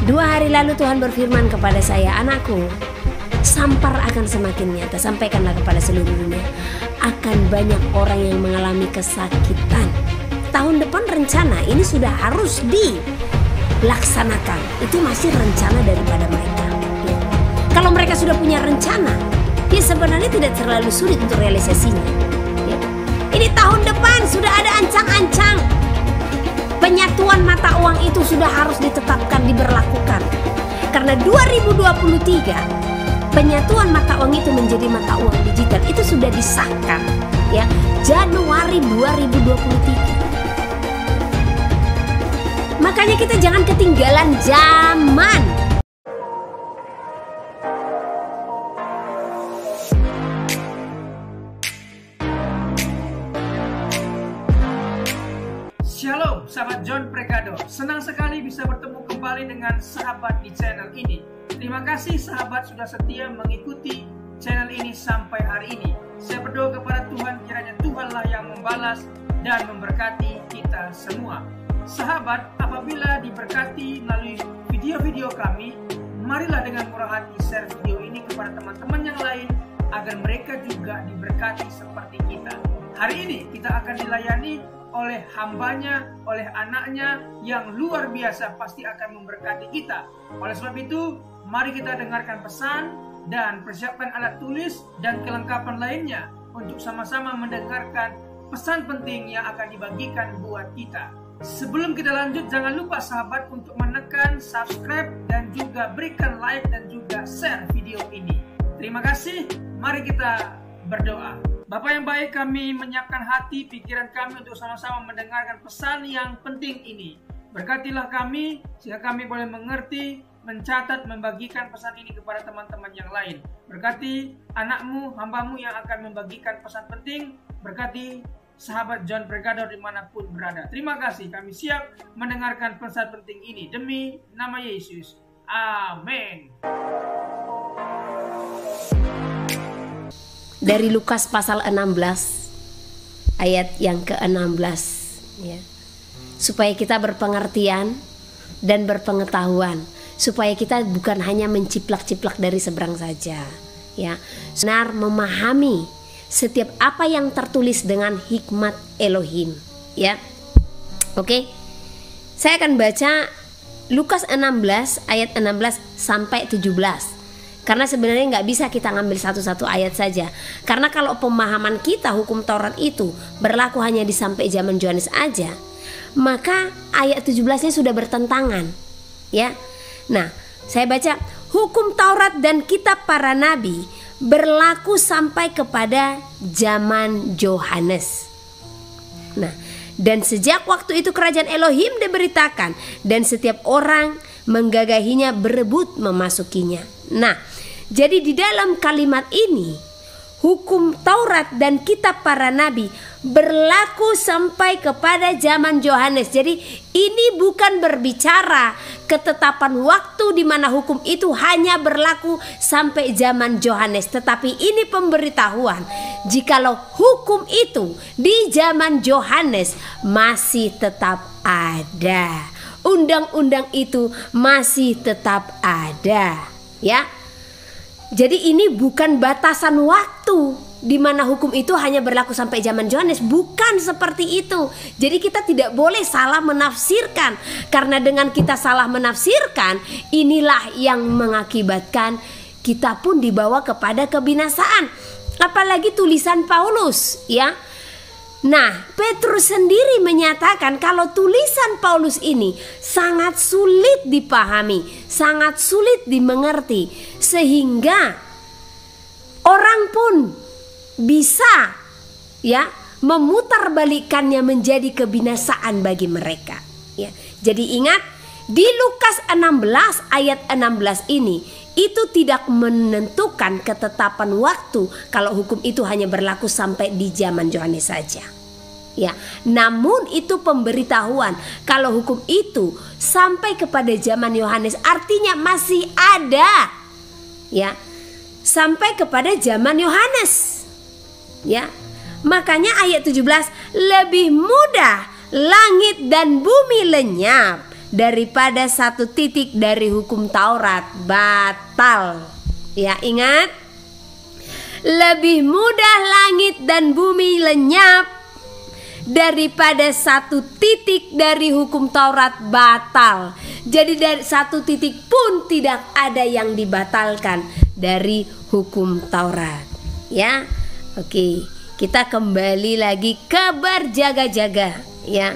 2 hari lalu Tuhan berfirman kepada saya, anakku, sampar akan semakin nyata, sampaikanlah kepada seluruh dunia. Akan banyak orang yang mengalami kesakitan. Tahun depan rencana ini sudah harus dilaksanakan. Itu masih rencana daripada mereka. Ya. Kalau mereka sudah punya rencana, ya sebenarnya tidak terlalu sulit untuk realisasinya. Ya. Ini tahun depan sudah ada ancang-ancang. Penyatuan mata uang itu sudah harus ditetapkan, diberlakukan. Karena 2023 penyatuan mata uang itu menjadi mata uang digital itu sudah disahkan, ya, Januari 2023. Makanya kita jangan ketinggalan zaman. Shalom sahabat John Pregado, senang sekali bisa bertemu kembali dengan sahabat di channel ini. Terima kasih sahabat sudah setia mengikuti channel ini sampai hari ini. Saya berdoa kepada Tuhan, kiranya Tuhanlah yang membalas dan memberkati kita semua. Sahabat, apabila diberkati melalui video-video kami, marilah dengan murah hati share video ini kepada teman-teman yang lain agar mereka juga diberkati seperti kita. Hari ini kita akan dilayani oleh hambanya, oleh anaknya yang luar biasa, pasti akan memberkati kita. Oleh sebab itu, mari kita dengarkan pesan dan persiapkan alat tulis dan kelengkapan lainnya untuk sama-sama mendengarkan pesan penting yang akan dibagikan buat kita. Sebelum kita lanjut, jangan lupa sahabat untuk menekan subscribe dan juga berikan like dan juga share video ini. Terima kasih, mari kita berdoa. Bapak yang baik, kami menyiapkan hati, pikiran kami untuk sama-sama mendengarkan pesan yang penting ini. Berkatilah kami, sehingga kami boleh mengerti, mencatat, membagikan pesan ini kepada teman-teman yang lain. Berkati anakmu, hambamu yang akan membagikan pesan penting. Berkati sahabat John Pregado dimanapun berada. Terima kasih, kami siap mendengarkan pesan penting ini. Demi nama Yesus, amin. Dari Lukas pasal 16 ayat yang ke-16, ya. Supaya kita berpengertian dan berpengetahuan, supaya kita bukan hanya menciplak-ciplak dari seberang saja, ya. Benar memahami setiap apa yang tertulis dengan hikmat Elohim, ya. Oke. Saya akan baca Lukas 16 ayat 16 sampai 17. Karena sebenarnya nggak bisa kita ngambil satu-satu ayat saja. Karena kalau pemahaman kita hukum Taurat itu berlaku hanya di sampai zaman Yohanes aja, maka ayat 17-nya sudah bertentangan, ya. Nah, saya baca, hukum Taurat dan kitab para nabi berlaku sampai kepada zaman Yohanes. Nah, dan sejak waktu itu kerajaan Elohim diberitakan dan setiap orang menggagahinya, berebut memasukinya. Nah, jadi di dalam kalimat ini hukum Taurat dan kitab para nabi berlaku sampai kepada zaman Yohanes. Jadi ini bukan berbicara ketetapan waktu di mana hukum itu hanya berlaku sampai zaman Yohanes, tetapi ini pemberitahuan jikalau hukum itu di zaman Yohanes masih tetap ada. Undang-undang itu masih tetap ada, ya. Jadi ini bukan batasan waktu di mana hukum itu hanya berlaku sampai zaman Yohanes, bukan seperti itu. Jadi kita tidak boleh salah menafsirkan, karena dengan kita salah menafsirkan, inilah yang mengakibatkan kita pun dibawa kepada kebinasaan. Apalagi tulisan Paulus, ya. Nah, Petrus sendiri menyatakan kalau tulisan Paulus ini sangat sulit dipahami, sangat sulit dimengerti, sehingga orang pun bisa, ya, memutarbalikannya menjadi kebinasaan bagi mereka, ya. Jadi ingat, di Lukas 16 ayat 16 ini itu tidak menentukan ketetapan waktu kalau hukum itu hanya berlaku sampai di zaman Yohanes saja, ya. Namun itu pemberitahuan kalau hukum itu sampai kepada zaman Yohanes, artinya masih ada, ya, sampai kepada zaman Yohanes, ya. Makanya ayat 17, lebih mudah langit dan bumi lenyap daripada 1 titik dari hukum Taurat, batal. Ya, ingat, lebih mudah langit dan bumi lenyap daripada 1 titik dari hukum Taurat batal. Jadi dari 1 titik pun tidak ada yang dibatalkan dari hukum Taurat. Ya, oke, kita kembali lagi ke berjaga-jaga. Ya,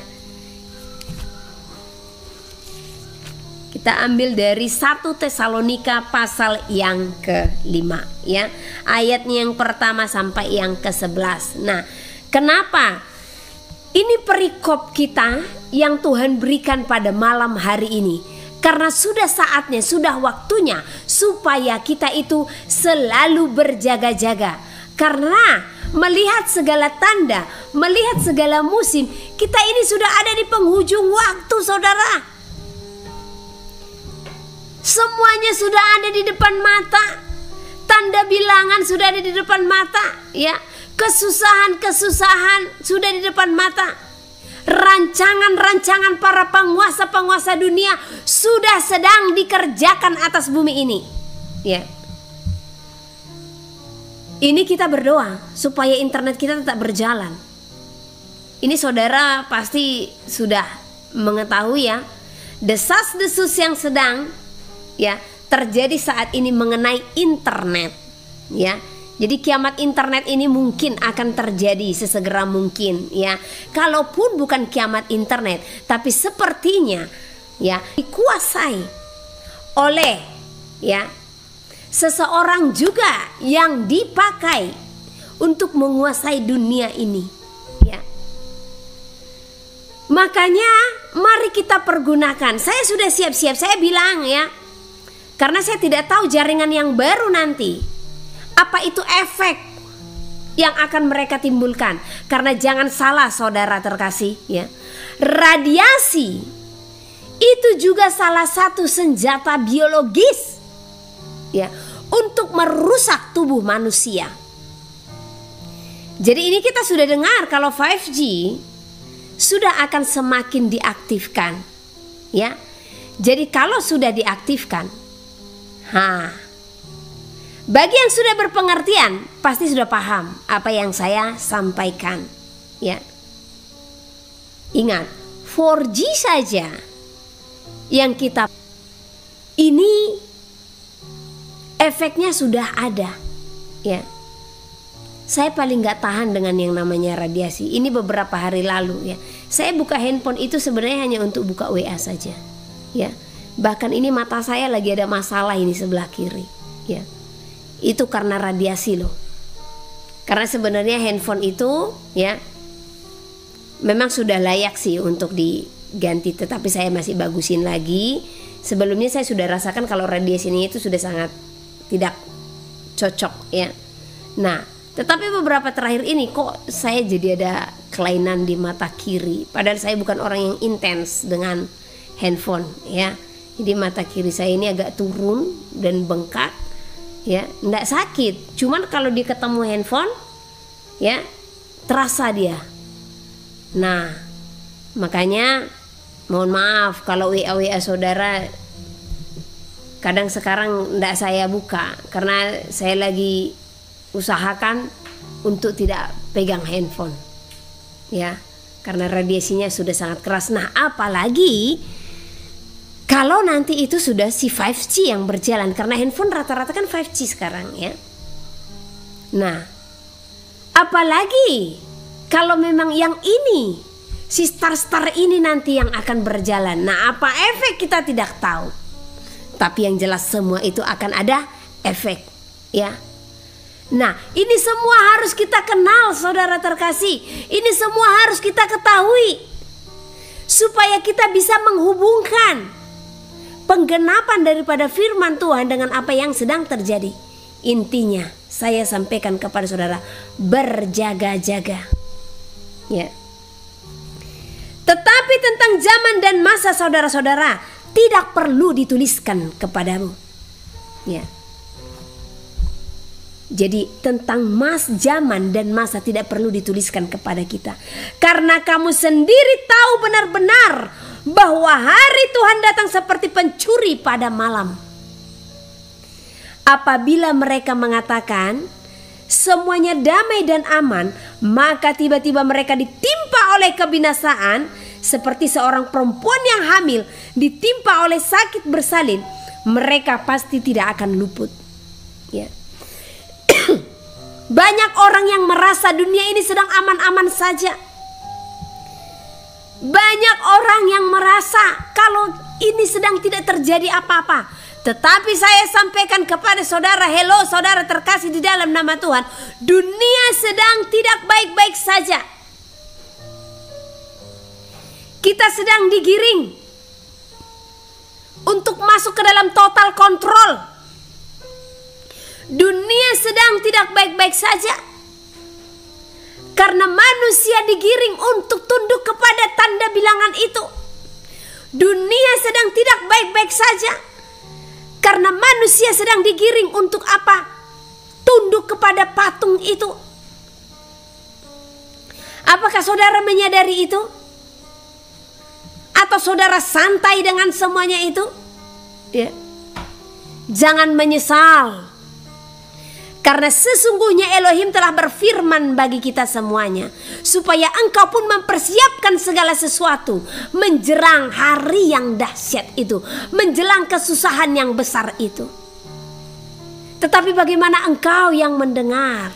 kita ambil dari 1 Tesalonika pasal yang ke-5, ya, ayatnya yang pertama sampai yang ke-11. Nah, kenapa ini perikop kita yang Tuhan berikan pada malam hari ini? Karena sudah saatnya, sudah waktunya supaya kita itu selalu berjaga-jaga. Karena melihat segala tanda, melihat segala musim, kita ini sudah ada di penghujung waktu, saudara. Semuanya sudah ada di depan mata. Tanda bilangan sudah ada di depan mata, ya. Kesusahan-kesusahan sudah di depan mata. Rancangan-rancangan para penguasa-penguasa dunia sudah sedang dikerjakan atas bumi ini. Ya. Ini kita berdoa supaya internet kita tetap berjalan. Ini saudara pasti sudah mengetahui, ya, desas-desus yang sedang, ya, terjadi saat ini mengenai internet, ya. Jadi kiamat internet ini mungkin akan terjadi sesegera mungkin, ya. Kalaupun bukan kiamat internet, tapi sepertinya, ya, dikuasai oleh, ya, seseorang juga yang dipakai untuk menguasai dunia ini, ya. Makanya mari kita pergunakan. Saya sudah siap-siap, saya bilang, ya, karena saya tidak tahu jaringan yang baru nanti apa itu efek yang akan mereka timbulkan. Karena jangan salah saudara terkasih, ya, radiasi itu juga salah satu senjata biologis, ya, untuk merusak tubuh manusia. Jadi ini kita sudah dengar kalau 5G sudah akan semakin diaktifkan, ya. Jadi kalau sudah diaktifkan, bagi yang sudah berpengertian pasti sudah paham apa yang saya sampaikan, ya. Ingat, 4G saja yang kita ini efeknya sudah ada, ya. Saya paling gak tahan dengan yang namanya radiasi. Ini beberapa hari lalu, ya, saya buka handphone itu sebenarnya hanya untuk buka WA saja, ya. Bahkan ini mata saya lagi ada masalah ini sebelah kiri, ya. Itu karena radiasi loh. Karena sebenarnya handphone itu, ya, memang sudah layak sih untuk diganti, tetapi saya masih bagusin lagi. Sebelumnya saya sudah rasakan kalau radiasinya itu sudah sangat tidak cocok, ya. Nah, tetapi beberapa terakhir ini kok saya jadi ada kelainan di mata kiri. Padahal saya bukan orang yang intens dengan handphone, ya. Jadi mata kiri saya ini agak turun dan bengkak, ya, enggak sakit, cuman kalau dia ketemu handphone, ya, terasa dia. Nah, makanya mohon maaf kalau WA saudara kadang sekarang enggak saya buka karena saya lagi usahakan untuk tidak pegang handphone, ya, karena radiasinya sudah sangat keras. Nah, apalagi kalau nanti itu sudah si 5G yang berjalan, karena handphone rata-rata kan 5G sekarang, ya. Nah, apalagi kalau memang yang ini, si star-star ini nanti yang akan berjalan. Nah, apa efek kita tidak tahu. Tapi yang jelas semua itu akan ada efek, ya. Nah, ini semua harus kita kenal, saudara terkasih. Ini semua harus kita ketahui supaya kita bisa menghubungkan penggenapan daripada firman Tuhan dengan apa yang sedang terjadi. Intinya saya sampaikan kepada saudara, berjaga-jaga, ya. Tetapi tentang zaman dan masa saudara-saudara tidak perlu dituliskan kepadamu, ya. Jadi tentang zaman dan masa tidak perlu dituliskan kepada kita. Karena kamu sendiri tahu benar-benar bahwa hari Tuhan datang seperti pencuri pada malam. Apabila mereka mengatakan semuanya damai dan aman, maka tiba-tiba mereka ditimpa oleh kebinasaan seperti seorang perempuan yang hamil ditimpa oleh sakit bersalin. Mereka pasti tidak akan luput. Ya. Banyak orang yang merasa dunia ini sedang aman-aman saja. Banyak orang yang merasa kalau ini sedang tidak terjadi apa-apa. Tetapi saya sampaikan kepada saudara, hello saudara terkasih di dalam nama Tuhan, dunia sedang tidak baik-baik saja. Kita sedang digiring untuk masuk ke dalam total kontrol. Dunia sedang tidak baik-baik saja karena manusia digiring untuk tunduk kepada tanda bilangan itu. Dunia sedang tidak baik-baik saja karena manusia sedang digiring untuk apa? Tunduk kepada patung itu. Apakah saudara menyadari itu? Atau saudara santai dengan semuanya itu? Ya. Jangan menyesal. Karena sesungguhnya Elohim telah berfirman bagi kita semuanya, supaya engkau pun mempersiapkan segala sesuatu menjelang hari yang dahsyat itu, menjelang kesusahan yang besar itu. Tetapi bagaimana engkau yang mendengar?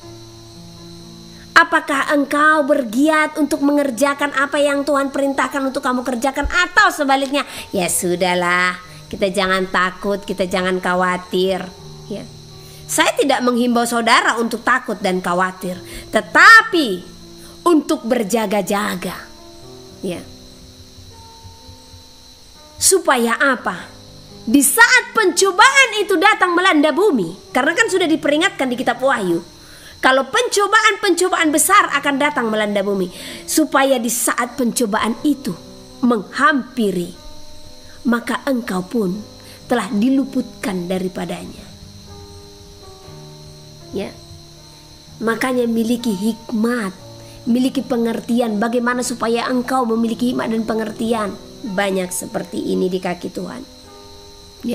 Apakah engkau bergiat untuk mengerjakan apa yang Tuhan perintahkan untuk kamu kerjakan? Atau sebaliknya, ya sudahlah, kita jangan takut, kita jangan khawatir. Ya. Saya tidak menghimbau saudara untuk takut dan khawatir, tetapi untuk berjaga-jaga. Ya. Supaya apa? Di saat pencobaan itu datang melanda bumi, karena kan sudah diperingatkan di kitab Wahyu, kalau pencobaan-pencobaan besar akan datang melanda bumi, supaya di saat pencobaan itu menghampiri, maka engkau pun telah diluputkan daripadanya. Ya, makanya miliki hikmat, miliki pengertian bagaimana supaya engkau memiliki hikmat dan pengertian. Banyak seperti ini di kaki Tuhan. Ya,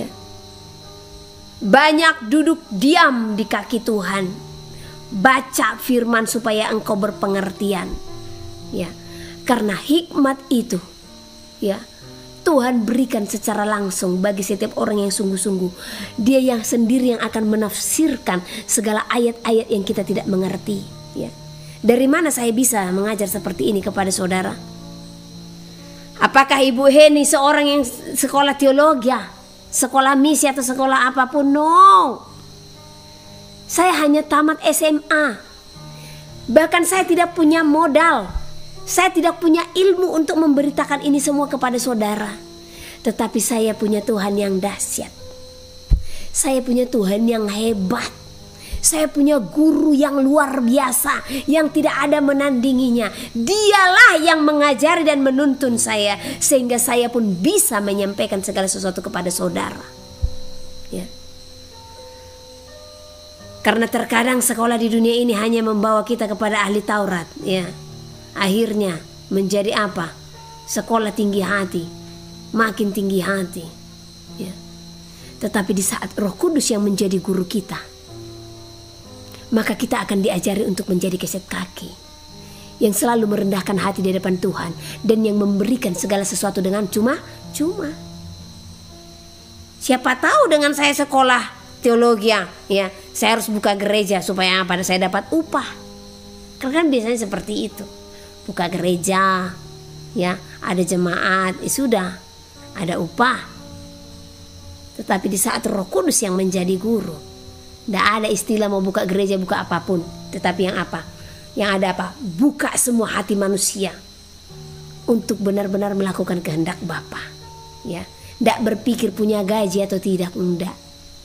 banyak duduk diam di kaki Tuhan, baca firman supaya engkau berpengertian. Ya, karena hikmat itu, ya, Tuhan berikan secara langsung bagi setiap orang yang sungguh-sungguh. Dia yang sendiri yang akan menafsirkan segala ayat-ayat yang kita tidak mengerti. Ya. Dari mana saya bisa mengajar seperti ini kepada saudara? Apakah Ibu Heni seorang yang sekolah teologi, sekolah misi atau sekolah apapun? No. Saya hanya tamat SMA. Bahkan saya tidak punya modal. Saya tidak punya ilmu untuk memberitakan ini semua kepada saudara. Tetapi saya punya Tuhan yang dahsyat. Saya punya Tuhan yang hebat. Saya punya guru yang luar biasa, yang tidak ada menandinginya. Dialah yang mengajari dan menuntun saya, sehingga saya pun bisa menyampaikan segala sesuatu kepada saudara. Ya. Karena terkadang sekolah di dunia ini hanya membawa kita kepada ahli Taurat, ya. Akhirnya menjadi apa? Sekolah tinggi hati, makin tinggi hati. Ya. Tetapi di saat Roh Kudus yang menjadi guru kita, maka kita akan diajari untuk menjadi keset kaki yang selalu merendahkan hati di depan Tuhan dan yang memberikan segala sesuatu dengan cuma-cuma. Siapa tahu dengan saya sekolah teologi, ya, saya harus buka gereja supaya apa? Saya dapat upah. Karena kan biasanya seperti itu. Buka gereja, ya, ada jemaat, ya sudah, ada upah. Tetapi di saat Roh Kudus yang menjadi guru, tidak ada istilah mau buka gereja, buka apapun. Tetapi yang apa? Yang ada apa? Buka semua hati manusia untuk benar-benar melakukan kehendak Bapa. Ya, tidak berpikir punya gaji atau tidak, enggak.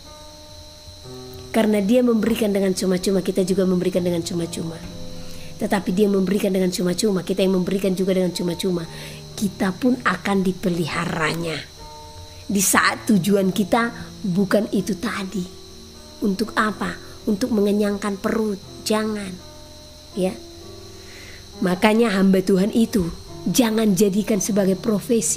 Karena Dia memberikan dengan cuma-cuma, kita juga memberikan dengan cuma-cuma. Tetapi Dia memberikan dengan cuma-cuma, kita yang memberikan juga dengan cuma-cuma. Kita pun akan dipeliharanya. Di saat tujuan kita bukan itu tadi. Untuk apa? untuk mengenyangkan perut, jangan. Ya. Makanya hamba Tuhan itu jangan jadikan sebagai profesi.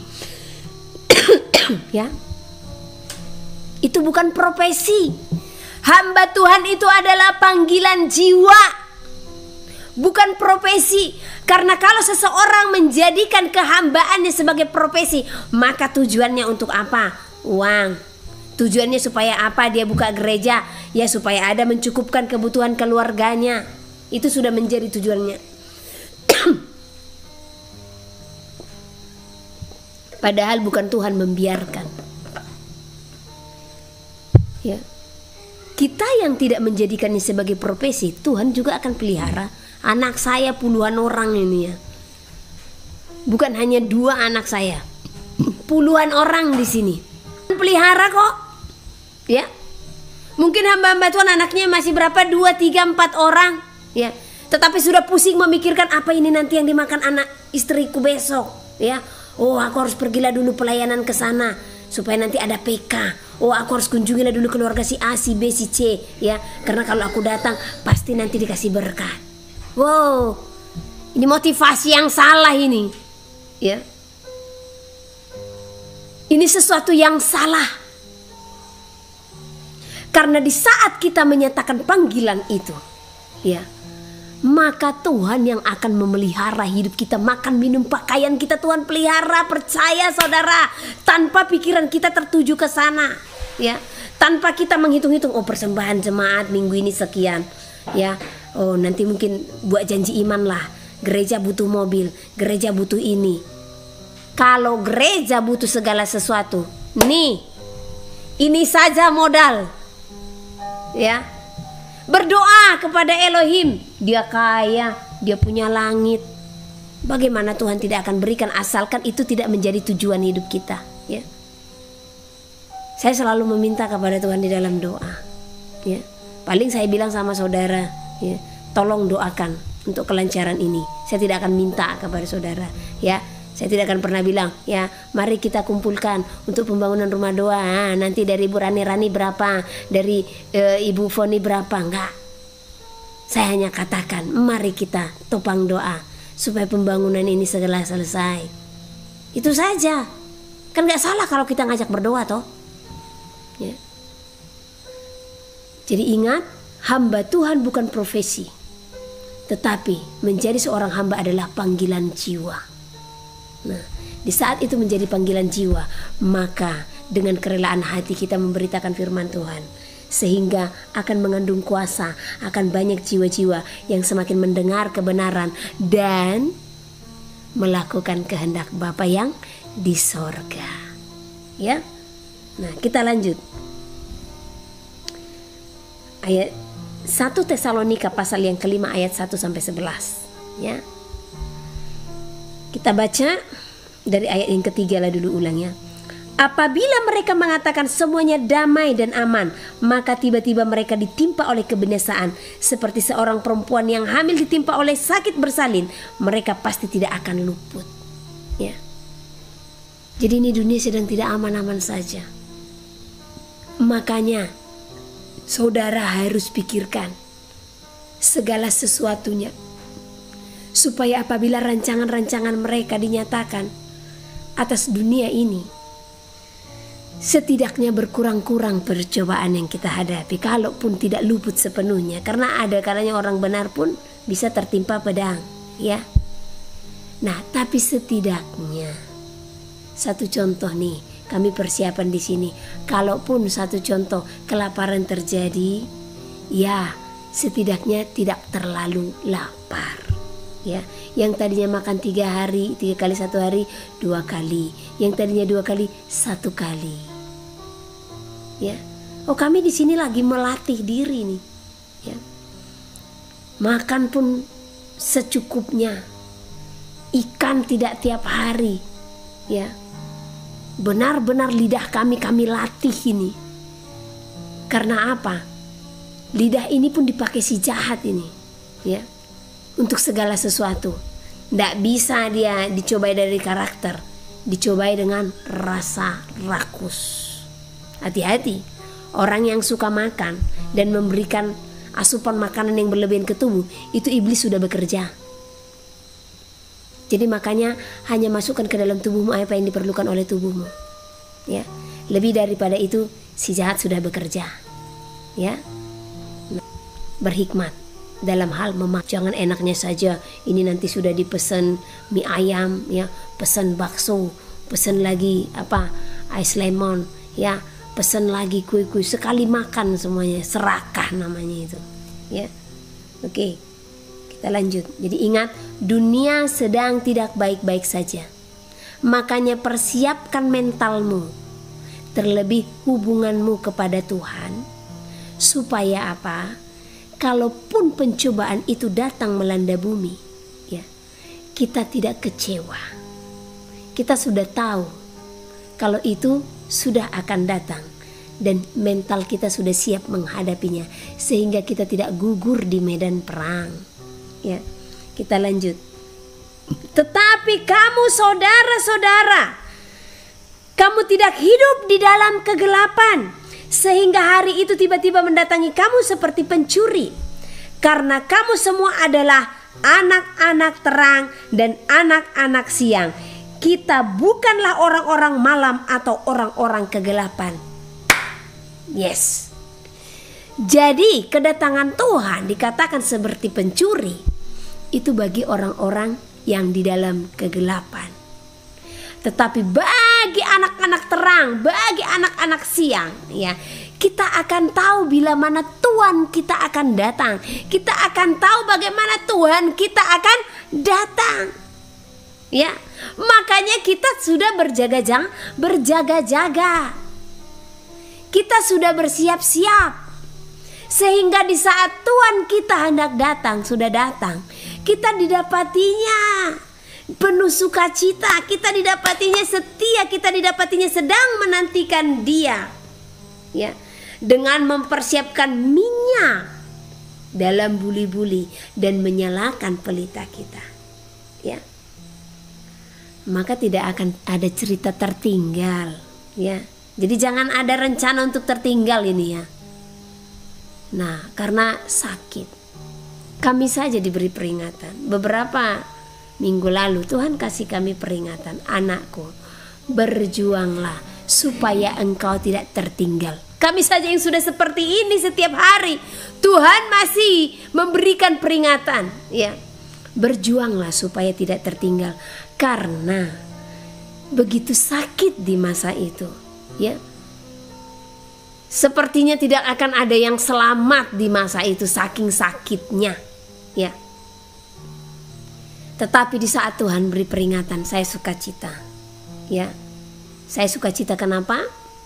Ya. Itu bukan profesi. Hamba Tuhan itu adalah panggilan jiwa, bukan profesi. Karena kalau seseorang menjadikan kehambaannya sebagai profesi, maka tujuannya untuk apa? Uang. Tujuannya supaya apa? Dia buka gereja, ya supaya ada mencukupkan kebutuhan keluarganya. Itu sudah menjadi tujuannya. Padahal bukan Tuhan membiarkan. Ya. Kita yang tidak menjadikannya sebagai profesi, Tuhan juga akan pelihara. Anak saya puluhan orang ini ya. Bukan hanya 2 anak saya. Puluhan orang di sini. Pelihara kok. Ya. Mungkin hamba-hamba Tuhan anaknya masih berapa? 2, 3, 4 orang. Ya. Tetapi sudah pusing memikirkan apa ini nanti yang dimakan anak istriku besok. Ya. Oh, aku harus pergilah dulu pelayanan ke sana supaya nanti ada PK. Oh, aku harus kunjungilah dulu keluarga si A, si B, si C, ya. Karena kalau aku datang pasti nanti dikasih berkat. Wow. Ini motivasi yang salah ini. Ya. Ini sesuatu yang salah. Karena di saat kita menyatakan panggilan itu, ya, maka Tuhan yang akan memelihara hidup kita, makan, minum, pakaian kita Tuhan pelihara, percaya saudara, tanpa pikiran kita tertuju ke sana, ya, tanpa kita menghitung-hitung, oh persembahan jemaat minggu ini sekian, ya, oh nanti mungkin buat janji iman lah, gereja butuh mobil, gereja butuh ini. Kalau gereja butuh segala sesuatu, nih, ini saja modal, ya. Berdoa kepada Elohim, dia kaya, dia punya langit. Bagaimana Tuhan tidak akan berikan asalkan itu tidak menjadi tujuan hidup kita, ya. Saya selalu meminta kepada Tuhan di dalam doa, ya. Paling saya bilang sama saudara, ya, tolong doakan untuk kelancaran ini. Saya tidak akan minta kepada saudara, ya. Saya tidak akan pernah bilang, ya mari kita kumpulkan untuk pembangunan rumah doa. Nanti dari Ibu Rani berapa, dari Ibu Foni berapa. Enggak. Saya hanya katakan, mari kita topang doa supaya pembangunan ini segera selesai. Itu saja. Kan gak salah kalau kita ngajak berdoa toh, ya. Jadi ingat, hamba Tuhan bukan profesi, tetapi menjadi seorang hamba adalah panggilan jiwa. Nah, di saat itu menjadi panggilan jiwa, maka dengan kerelaan hati kita memberitakan firman Tuhan, sehingga akan mengandung kuasa, akan banyak jiwa-jiwa yang semakin mendengar kebenaran dan melakukan kehendak Bapa yang di sorga. Ya, nah kita lanjut. Ayat 1 Tesalonika pasal yang kelima ayat 1-11, ya. Kita baca dari ayat yang ketiga lah dulu ulangnya. Apabila mereka mengatakan semuanya damai dan aman, maka tiba-tiba mereka ditimpa oleh kebinasaan, seperti seorang perempuan yang hamil ditimpa oleh sakit bersalin. Mereka pasti tidak akan luput, ya. Jadi ini dunia sedang tidak aman-aman saja. Makanya saudara harus pikirkan segala sesuatunya, supaya apabila rancangan-rancangan mereka dinyatakan atas dunia ini, setidaknya berkurang-kurang percobaan yang kita hadapi, kalaupun tidak luput sepenuhnya, karena ada kalanya orang benar pun bisa tertimpa pedang, ya. Nah, tapi setidaknya satu contoh nih, kami persiapan di sini, kalaupun satu contoh kelaparan terjadi, ya setidaknya tidak terlalu lapar. Ya, yang tadinya makan 3 kali 1 hari 2 kali, yang tadinya 2 kali 1 kali. Ya, oh kami di sini lagi melatih diri nih. Ya, makan pun secukupnya, ikan tidak tiap hari. Ya, benar-benar lidah kami latih ini. Karena apa? Lidah ini pun dipakai si jahat ini, ya. Untuk segala sesuatu. Tidak bisa dia dicobai dari karakter, dicobai dengan rasa rakus. Hati-hati. Orang yang suka makan dan memberikan asupan makanan yang berlebihan ke tubuh, itu iblis sudah bekerja. Jadi makanya hanya masukkan ke dalam tubuhmu apa yang diperlukan oleh tubuhmu. Ya, lebih daripada itu si jahat sudah bekerja. Ya, berhikmat dalam hal memakan. Jangan enaknya saja. Ini nanti sudah dipesan mie ayam, ya, pesan bakso, pesan lagi ice lemon, ya, pesan lagi kue-kue, sekali makan semuanya, serakah namanya itu. Ya, oke, kita lanjut. Jadi ingat, dunia sedang tidak baik-baik saja. Makanya persiapkan mentalmu, terlebih hubunganmu kepada Tuhan, supaya apa? Kalaupun pencobaan itu datang melanda bumi, ya, kita tidak kecewa. Kita sudah tahu kalau itu sudah akan datang dan mental kita sudah siap menghadapinya, sehingga kita tidak gugur di medan perang. Ya, kita lanjut. Tetapi kamu saudara-saudara, kamu tidak hidup di dalam kegelapan, sehingga hari itu tiba-tiba mendatangi kamu seperti pencuri. Karena kamu semua adalah anak-anak terang dan anak-anak siang. Kita bukanlah orang-orang malam atau orang-orang kegelapan. Yes. Jadi kedatangan Tuhan dikatakan seperti pencuri. Itu bagi orang-orang yang di dalam kegelapan. Tetapi bagi anak-anak terang, bagi anak-anak siang, ya, kita akan tahu bila mana Tuhan kita akan datang. Kita akan tahu bagaimana Tuhan kita akan datang. Ya, makanya kita sudah berjaga-jaga. Kita sudah bersiap-siap. Sehingga di saat Tuhan kita hendak datang, sudah datang, kita didapatinya penuh sukacita, kita didapatinya setia, kita didapatinya sedang menantikan Dia. Ya, dengan mempersiapkan minyak dalam buli-buli dan menyalakan pelita kita. Ya. Maka tidak akan ada cerita tertinggal, ya. Jadi jangan ada rencana untuk tertinggal ini, ya. Nah, karena sakit, kami saja diberi peringatan. Beberapa minggu lalu Tuhan kasih kami peringatan, anakku, berjuanglah supaya engkau tidak tertinggal. Kami saja yang sudah seperti ini setiap hari, Tuhan masih memberikan peringatan, ya. Berjuanglah supaya tidak tertinggal, karena begitu sakit di masa itu, ya. Sepertinya tidak akan ada yang selamat di masa itu, saking sakitnya, ya. Tetapi di saat Tuhan beri peringatan, saya sukacita, ya. Saya sukacita kenapa?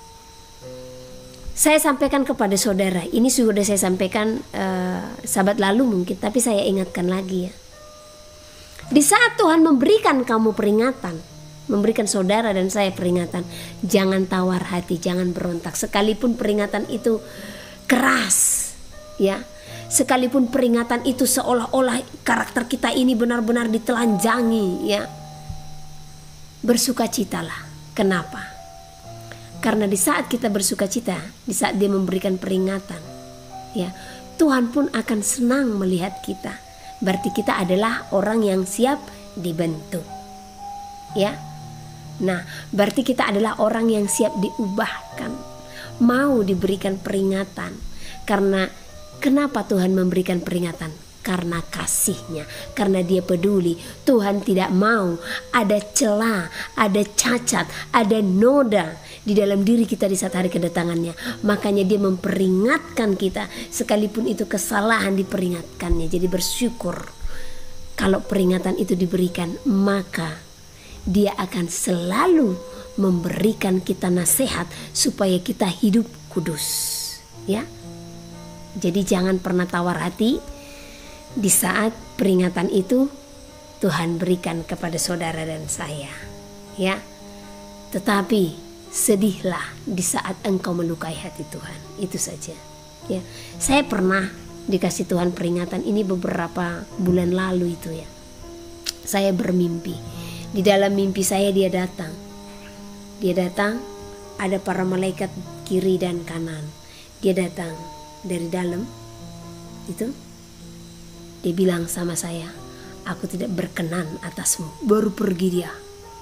Saya sampaikan kepada saudara, ini sudah saya sampaikan sahabat lalu mungkin, tapi saya ingatkan lagi, ya. Di saat Tuhan memberikan kamu peringatan, memberikan saudara dan saya peringatan, jangan tawar hati, jangan berontak. Sekalipun peringatan itu keras, ya, sekalipun peringatan itu seolah-olah karakter kita ini benar-benar ditelanjangi, ya, bersukacitalah. Kenapa? Karena di saat kita bersukacita, di saat Dia memberikan peringatan, ya, Tuhan pun akan senang melihat kita. Berarti kita adalah orang yang siap dibentuk, ya. Nah, berarti kita adalah orang yang siap diubahkan, mau diberikan peringatan. Karena kenapa Tuhan memberikan peringatan? Karena kasih-Nya, karena Dia peduli. Tuhan tidak mau ada celah, ada cacat, ada noda di dalam diri kita di saat hari kedatangannya. Makanya Dia memperingatkan kita, sekalipun itu kesalahan diperingatkannya. Jadi bersyukur kalau peringatan itu diberikan, maka Dia akan selalu memberikan kita nasihat supaya kita hidup kudus, ya. Jadi jangan pernah tawar hati di saat peringatan itu Tuhan berikan kepada saudara dan saya, ya. Tetapi sedihlah di saat engkau melukai hati Tuhan, itu saja, ya. Saya pernah dikasih Tuhan peringatan ini beberapa bulan lalu itu, ya. Saya bermimpi. Di dalam mimpi saya Dia datang, ada para malaikat kiri dan kanan. dia datang dari dalam itu, dia bilang sama saya, aku tidak berkenan atasmu. Baru pergi dia.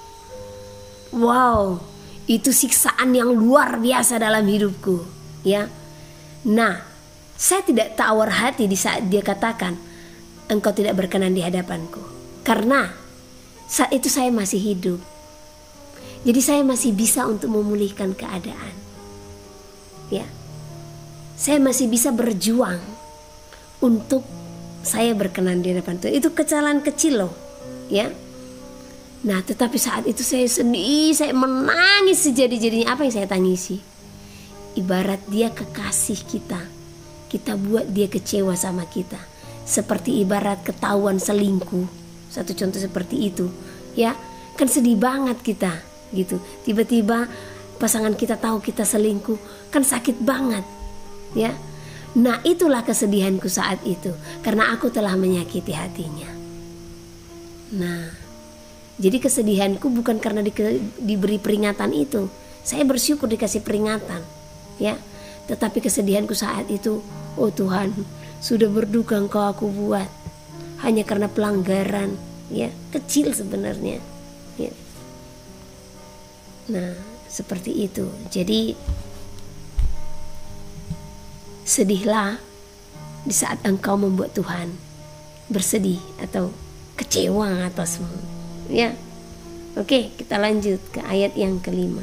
Wow, itu siksaan yang luar biasa dalam hidupku, ya. Nah, saya tidak tawar hati di saat dia katakan, engkau tidak berkenan di hadapanku, karena saat itu saya masih hidup. Jadi saya masih bisa untuk memulihkan keadaan, ya. Saya masih bisa berjuang untuk saya berkenan di hadapan Tuhan. Itu kesalahan kecil loh, ya. Nah, tetapi saat itu saya sedih, saya menangis sejadi-jadinya. Apa yang saya tangisi? Ibarat dia kekasih kita, kita buat dia kecewa sama kita. Seperti ibarat ketahuan selingkuh, satu contoh seperti itu, ya. Kan sedih banget kita, gitu. Tiba-tiba pasangan kita tahu kita selingkuh, kan sakit banget, ya. Nah, itulah kesedihanku saat itu, karena aku telah menyakiti hatinya. Nah, jadi kesedihanku bukan karena diberi peringatan itu. Saya bersyukur dikasih peringatan, ya. Tetapi kesedihanku saat itu, oh Tuhan, sudah berduka Engkau aku buat hanya karena pelanggaran, ya, kecil sebenarnya, ya. Nah, seperti itu. Jadi sedihlah di saat engkau membuat Tuhan bersedih atau kecewa atasmu, ya. Oke, kita lanjut ke ayat yang kelima.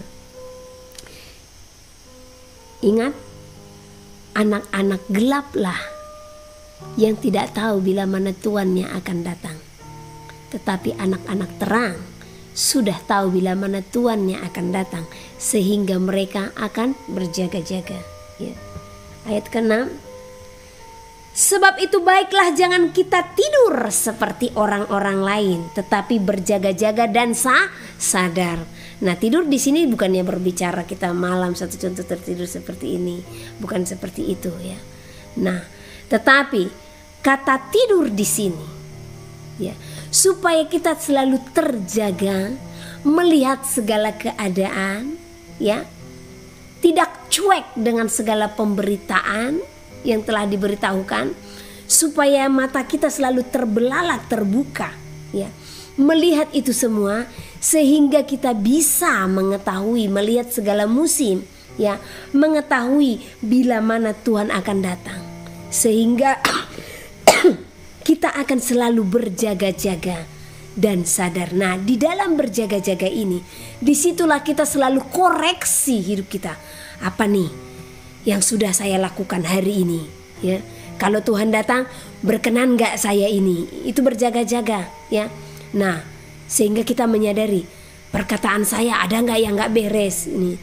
Ingat, anak-anak gelaplah yang tidak tahu bila mana tuannya akan datang. Tetapi anak-anak terang sudah tahu bila mana tuannya akan datang, sehingga mereka akan berjaga-jaga, ya. Ayat ke-6. Sebab itu baiklah jangan kita tidur seperti orang-orang lain, tetapi berjaga-jaga dan sadar. Nah, tidur di sini bukannya berbicara kita malam satu contoh tertidur seperti ini, bukan seperti itu, ya. Nah, tetapi kata tidur di sini, ya, supaya kita selalu terjaga melihat segala keadaan, ya. Tidak cuek dengan segala pemberitaan yang telah diberitahukan, supaya mata kita selalu terbelalak, terbuka, ya, melihat itu semua, sehingga kita bisa mengetahui, melihat segala musim, ya, mengetahui bila mana Tuhan akan datang, sehingga kita akan selalu berjaga-jaga dan sadar. Nah, di dalam berjaga-jaga ini, disitulah kita selalu koreksi hidup kita. Apa nih yang sudah saya lakukan hari ini, ya? Kalau Tuhan datang, berkenan gak saya ini? Itu berjaga-jaga, ya. Nah, sehingga kita menyadari perkataan saya ada gak yang gak beres ini.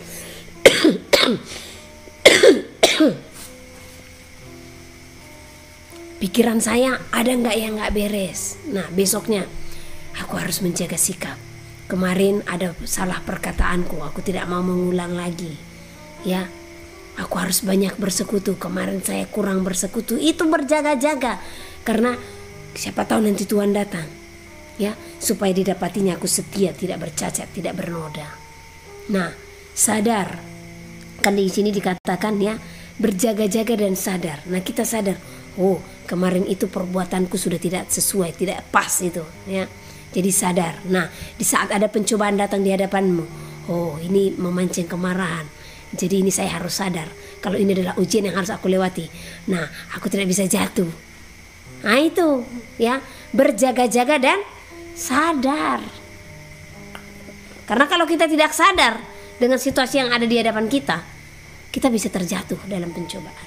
Pikiran saya ada gak yang gak beres? Nah, besoknya aku harus menjaga sikap. Kemarin ada salah perkataanku, aku tidak mau mengulang lagi, ya. Aku harus banyak bersekutu. Kemarin saya kurang bersekutu. Itu berjaga-jaga, karena siapa tahu nanti Tuhan datang, ya, supaya didapatinya aku setia, tidak bercacat, tidak bernoda. Nah, sadar. Kan di sini dikatakan, ya, berjaga-jaga dan sadar. Nah, kita sadar, oh, kemarin itu perbuatanku sudah tidak sesuai, tidak pas itu, ya. Jadi sadar. Nah, di saat ada pencobaan datang di hadapanmu, oh, ini memancing kemarahan. Jadi ini saya harus sadar, kalau ini adalah ujian yang harus aku lewati. Nah, aku tidak bisa jatuh. Nah, itu, ya, berjaga-jaga dan sadar. Karena kalau kita tidak sadar dengan situasi yang ada di hadapan kita bisa terjatuh dalam pencobaan.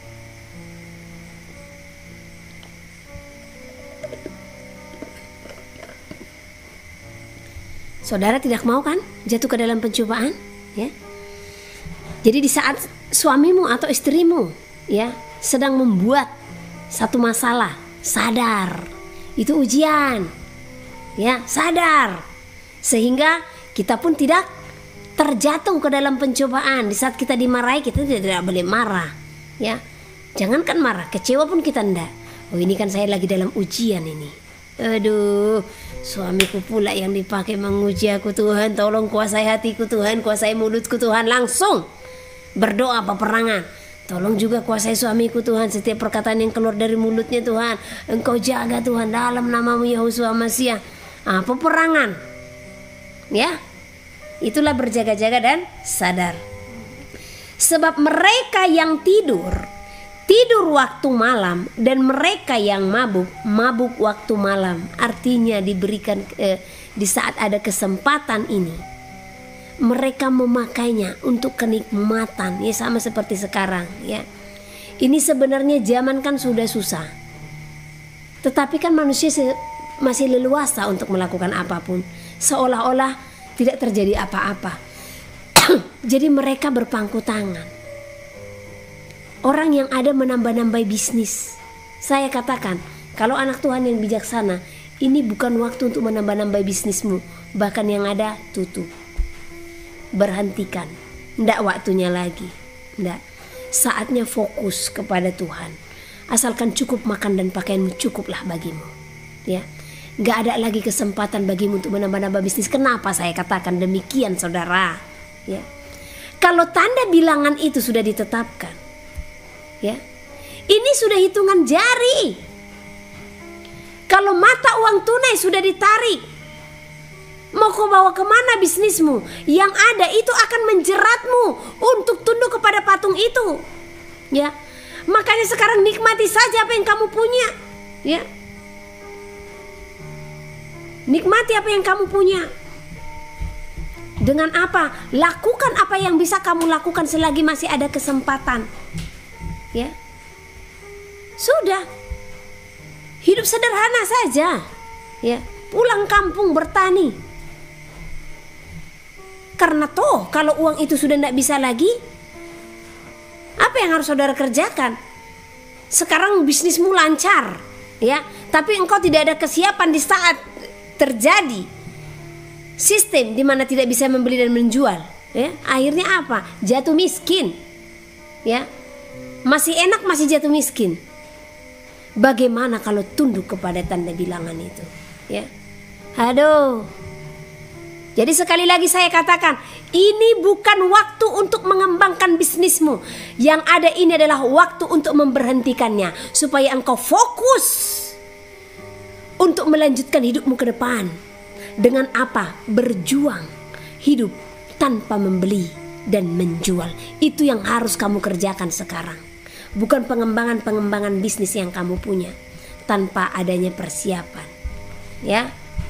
Saudara tidak mau kan jatuh ke dalam pencobaan, ya? Jadi di saat suamimu atau istrimu, ya, sedang membuat satu masalah, sadar, itu ujian, ya, sadar, sehingga kita pun tidak terjatuh ke dalam pencobaan. Di saat kita dimarahi, kita tidak boleh marah, ya, jangankan marah, kecewa pun kita enggak. Oh, ini kan saya lagi dalam ujian ini. Aduh, suamiku pula yang dipakai menguji aku. Tuhan, tolong kuasai hatiku, Tuhan, kuasai mulutku, Tuhan. Langsung berdoa peperangan. Tolong juga kuasai suamiku Tuhan, setiap perkataan yang keluar dari mulutnya Tuhan, Engkau jaga Tuhan dalam nama-Mu Yehoshua Masiah. Peperangan, ya, itulah berjaga-jaga dan sadar. Sebab mereka yang tidur waktu malam, dan mereka yang mabuk waktu malam. Artinya diberikan di saat ada kesempatan ini, mereka memakainya untuk kenikmatan, ya, sama seperti sekarang, ya. Ini sebenarnya zaman kan sudah susah, tetapi kan manusia masih leluasa untuk melakukan apapun, seolah-olah tidak terjadi apa-apa. Jadi mereka berpangku tangan. Orang yang ada menambah-nambah bisnis. Saya katakan, kalau anak Tuhan yang bijaksana, ini bukan waktu untuk menambah-nambah bisnismu. Bahkan yang ada, tutup, berhentikan. Nggak waktunya lagi. Nggak. Saatnya fokus kepada Tuhan. Asalkan cukup makan dan pakaianmu, cukuplah bagimu, ya. Nggak ada lagi kesempatan bagimu untuk menambah-nambah bisnis. Kenapa saya katakan demikian, saudara? Ya. Kalau tanda bilangan itu sudah ditetapkan, ya, ini sudah hitungan jari. Kalau mata uang tunai sudah ditarik, mau kau bawa kemana bisnismu? Yang ada itu akan menjeratmu untuk tunduk kepada patung itu, ya. Makanya sekarang nikmati saja apa yang kamu punya, ya. Nikmati apa yang kamu punya. Dengan apa? Lakukan apa yang bisa kamu lakukan selagi masih ada kesempatan, ya. Sudah. Hidup sederhana saja, ya. Pulang kampung bertani. Karena toh kalau uang itu sudah tidak bisa lagi, apa yang harus saudara kerjakan? Sekarang bisnismu lancar, ya, tapi engkau tidak ada kesiapan di saat terjadi sistem di mana tidak bisa membeli dan menjual, ya. Akhirnya apa? Jatuh miskin, ya. Masih enak masih jatuh miskin. Bagaimana kalau tunduk kepada tanda bilangan itu, ya? Aduh. Jadi sekali lagi saya katakan, ini bukan waktu untuk mengembangkan bisnismu. Yang ada ini adalah waktu untuk memberhentikannya, supaya engkau fokus untuk melanjutkan hidupmu ke depan. Dengan apa? Berjuang hidup tanpa membeli dan menjual. Itu yang harus kamu kerjakan sekarang. Bukan pengembangan bisnis yang kamu punya tanpa adanya persiapan, ya.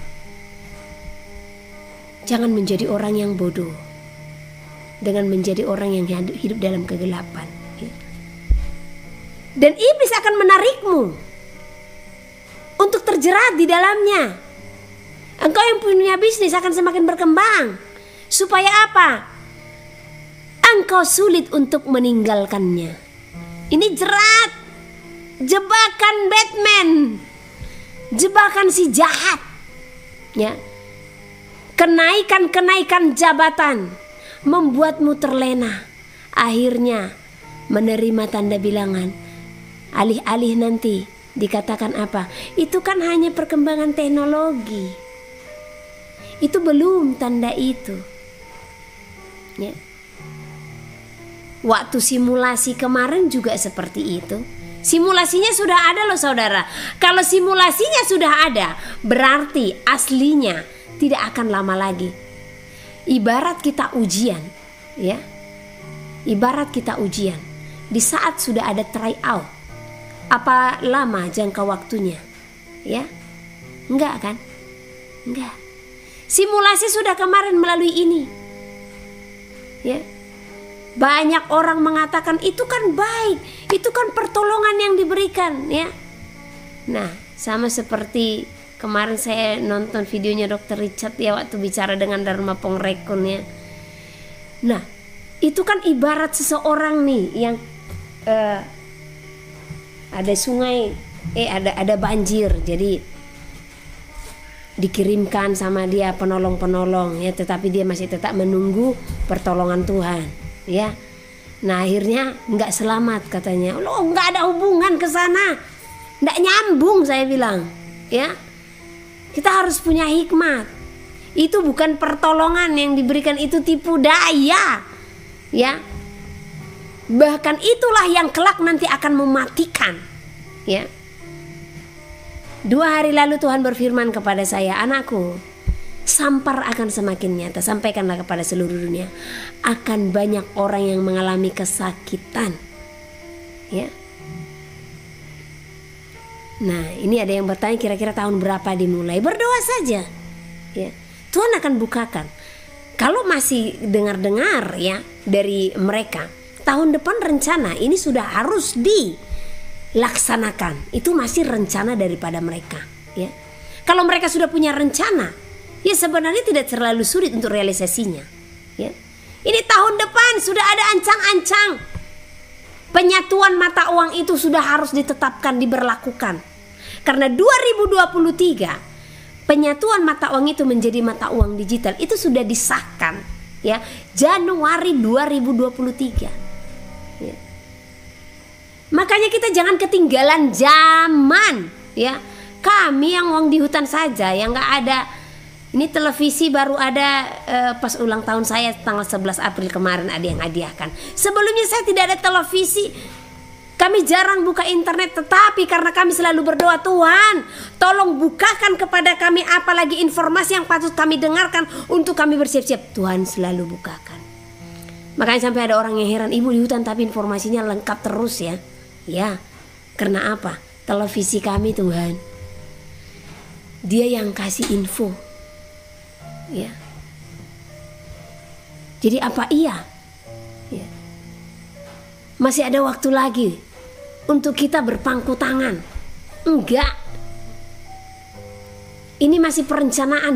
Jangan menjadi orang yang bodoh dengan menjadi orang yang hidup dalam kegelapan, ya. Dan iblis akan menarikmu untuk terjerat di dalamnya. Engkau yang punya bisnis akan semakin berkembang. Supaya apa? Engkau sulit untuk meninggalkannya. Ini jerat, jebakan Batman, jebakan si jahat, ya. Kenaikan jabatan membuatmu terlena. Akhirnya menerima tanda bilangan. Alih-alih nanti dikatakan apa? Itu kan hanya perkembangan teknologi. Itu belum tanda itu, ya. Waktu simulasi kemarin juga seperti itu. Simulasinya sudah ada loh saudara. Kalau simulasinya sudah ada, berarti aslinya tidak akan lama lagi. Ibarat kita ujian, ya. Ibarat kita ujian. Di saat sudah ada tryout, apa lama jangka waktunya, ya? Enggak kan? Enggak. Simulasi sudah kemarin melalui ini, ya. Banyak orang mengatakan itu kan baik, itu kan pertolongan yang diberikan, ya. Nah, sama seperti kemarin saya nonton videonya Dr. Richard, ya, waktu bicara dengan Dharma Pongrekun, ya. Nah, itu kan ibarat seseorang nih yang ada sungai, ada banjir, jadi dikirimkan sama dia penolong-penolong, ya, tetapi dia masih tetap menunggu pertolongan Tuhan, ya. Nah, akhirnya nggak selamat katanya. Loh, nggak ada hubungan ke sana, nggak nyambung, saya bilang, ya. Kita harus punya hikmat. Itu bukan pertolongan yang diberikan, itu tipu daya, ya. Bahkan itulah yang kelak nanti akan mematikan. Ya. 2 hari lalu Tuhan berfirman kepada saya, anakku, sampar akan semakin nyata. Sampaikanlah kepada seluruh dunia. Akan banyak orang yang mengalami kesakitan. Ya. Nah, ini ada yang bertanya kira-kira tahun berapa dimulai. Berdoa saja. Ya. Tuhan akan bukakan. Kalau masih dengar-dengar ya dari mereka, tahun depan rencana ini sudah harus dilaksanakan. Itu masih rencana daripada mereka. Ya. Kalau mereka sudah punya rencana, ya sebenarnya tidak terlalu sulit untuk realisasinya. Ya. Ini tahun depan sudah ada ancang-ancang. Penyatuan mata uang itu sudah harus ditetapkan, diberlakukan. Karena 2023 penyatuan mata uang itu menjadi mata uang digital itu sudah disahkan ya Januari 2023. Ya. Makanya kita jangan ketinggalan zaman ya. Kami yang uang di hutan saja yang nggak ada. Ini televisi baru ada pas ulang tahun saya tanggal 11 April kemarin ada yang hadiahkan. Sebelumnya saya tidak ada televisi. Kami jarang buka internet, tetapi karena kami selalu berdoa, Tuhan tolong bukakan kepada kami apalagi informasi yang patut kami dengarkan untuk kami bersiap-siap. Tuhan selalu bukakan. Makanya sampai ada orang yang heran, ibu di hutan tapi informasinya lengkap terus ya. Ya, karena apa? Televisi kami Tuhan, dia yang kasih info. Ya. Jadi apa iya? Ya. Masih ada waktu lagi untuk kita berpangku tangan? Enggak. Ini masih perencanaan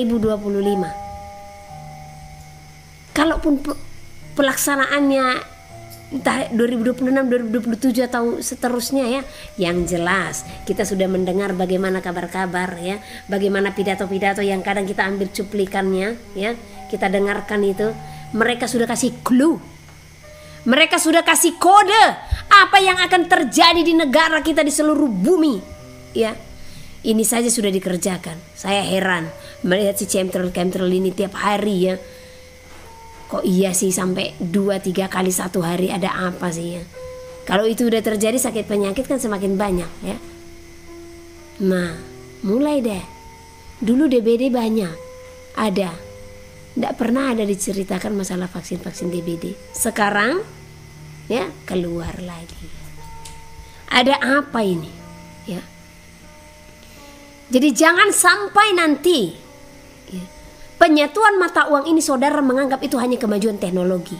2025. Kalaupun pelaksanaannya entah 2026, 2027 atau seterusnya ya, yang jelas kita sudah mendengar bagaimana kabar-kabar ya, bagaimana pidato-pidato yang kadang kita ambil cuplikannya ya, kita dengarkan itu, mereka sudah kasih clue. Mereka sudah kasih kode apa yang akan terjadi di negara kita di seluruh bumi. Ya, ini saja sudah dikerjakan. Saya heran melihat si chemtrail ini tiap hari ya. Kok iya sih sampai 2-3 kali satu hari, ada apa sih ya? Kalau itu udah terjadi sakit penyakit kan semakin banyak ya. Nah, mulai deh. Dulu DBD banyak, ada. Tidak pernah ada diceritakan masalah vaksin-vaksin DBD. Sekarang ya keluar lagi. Ada apa ini? Ya. Jadi jangan sampai nanti ya, penyatuan mata uang ini saudara menganggap itu hanya kemajuan teknologi.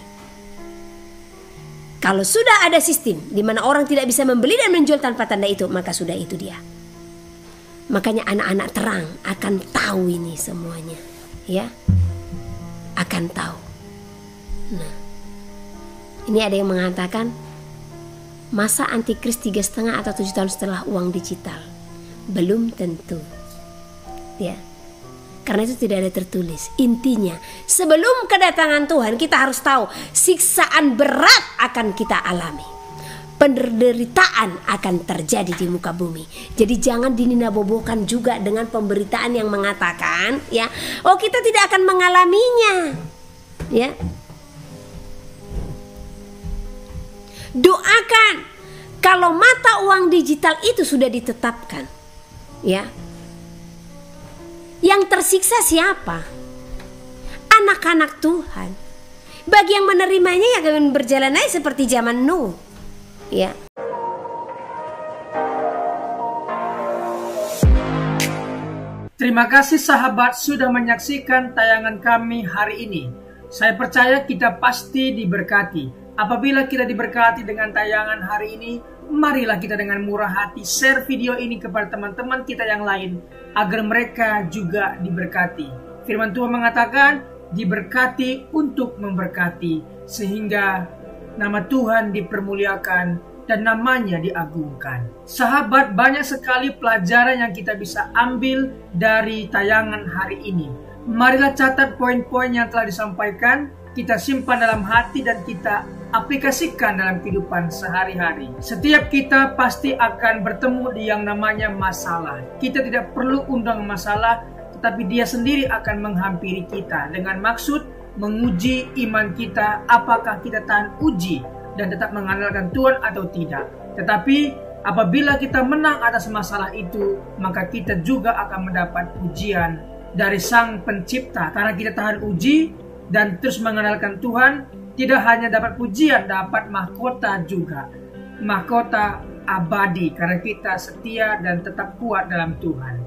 Kalau sudah ada sistem di mana orang tidak bisa membeli dan menjual tanpa tanda itu, maka sudah itu dia. Makanya anak-anak terang akan tahu ini semuanya, ya. Akan tahu. Nah, ini ada yang mengatakan masa antikris 3,5 atau 7 tahun setelah uang digital. Belum tentu, ya, karena itu tidak ada tertulis. Intinya sebelum kedatangan Tuhan kita harus tahu siksaan berat akan kita alami, penderitaan akan terjadi di muka bumi. Jadi jangan dininabobokan juga dengan pemberitaan yang mengatakan ya, oh kita tidak akan mengalaminya. Ya. Doakan kalau mata uang digital itu sudah ditetapkan. Ya. Yang tersiksa siapa? Anak-anak Tuhan. Bagi yang menerimanya yang akan berjalan aja seperti zaman Nuh. Ya. Terima kasih sahabat sudah menyaksikan tayangan kami hari ini. Saya percaya kita pasti diberkati. Apabila kita diberkati dengan tayangan hari ini, marilah kita dengan murah hati share video ini kepada teman-teman kita yang lain agar mereka juga diberkati. Firman Tuhan mengatakan diberkati untuk memberkati, sehingga nama Tuhan dipermuliakan dan namanya diagungkan. Sahabat, banyak sekali pelajaran yang kita bisa ambil dari tayangan hari ini. Marilah catat poin-poin yang telah disampaikan, kita simpan dalam hati dan kita aplikasikan dalam kehidupan sehari-hari. Setiap kita pasti akan bertemu di yang namanya masalah. Kita tidak perlu undang masalah, tetapi dia sendiri akan menghampiri kita dengan maksud menguji iman kita, apakah kita tahan uji dan tetap mengandalkan Tuhan atau tidak. Tetapi apabila kita menang atas masalah itu, maka kita juga akan mendapat pujian dari Sang Pencipta. Karena kita tahan uji dan terus mengandalkan Tuhan, tidak hanya dapat pujian, dapat mahkota juga. Mahkota abadi karena kita setia dan tetap kuat dalam Tuhan.